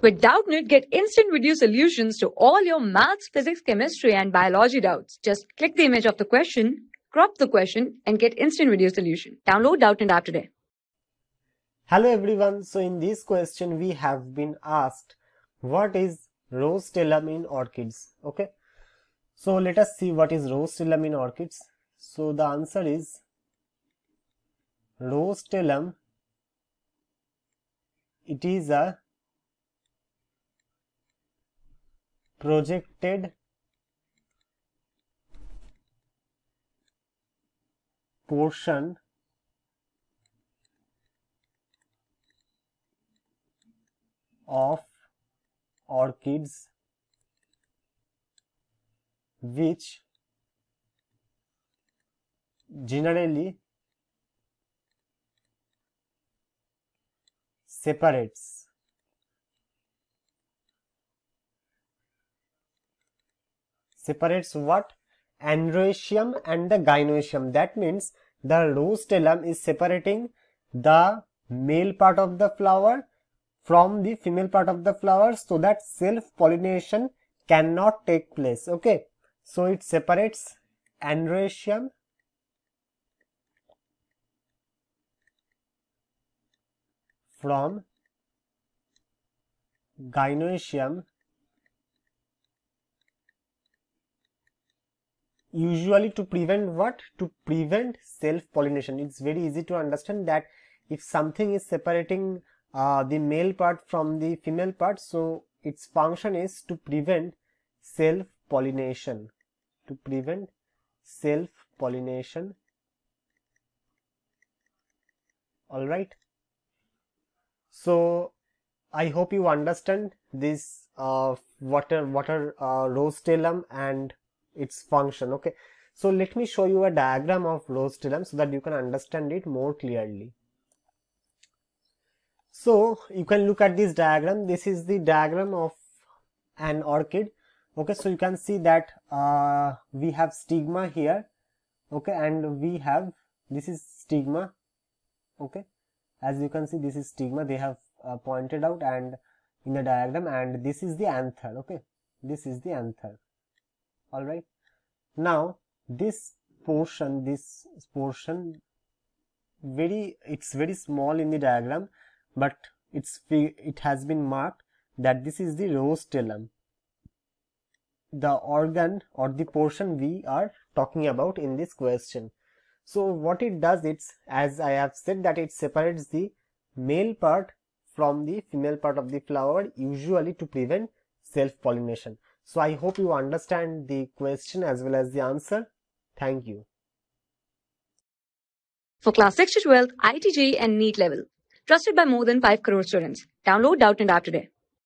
With Doubtnut, get instant video solutions to all your maths, physics, chemistry, and biology doubts. Just click the image of the question, crop the question, and get instant video solution. Download Doubtnut app today. Hello everyone. So in this question we have been asked what is rostellum in orchids. Okay. So let us see what is rostellum in orchids. So the answer is rostellum. It is a projected portion of orchids which generally separates what? Androecium and the gynoecium. That means the rostellum is separating the male part of the flower from the female part of the flower so that self-pollination cannot take place. Okay, so it separates androecium from gynoecium, usually to prevent what? To prevent self-pollination. It's very easy to understand that if something is separating the male part from the female part, so its function is to prevent self-pollination. To prevent self-pollination. All right. So I hope you understand this what are rostellum and its function. Okay, so let me show you a diagram of rostellum so that you can understand it more clearly. So you can look at this diagram. This is the diagram of an orchid. Okay, so you can see that we have stigma here. Okay, and we have, this is stigma. Okay, as you can see, this is stigma they have pointed out and in the diagram, and this is the anther. Okay, this is the anther. All right, now this portion it's very small in the diagram, but it has been marked that this is the rostellum, the organ or the portion we are talking about in this question. So what it does, it's, as I have said, that it separates the male part from the female part of the flower, usually to prevent self-pollination. So I hope you understand the question as well as the answer. Thank you. For class 6 to 12, IIT JEE and NEET level. Trusted by more than 5 crore students. Download Doubtnut app today.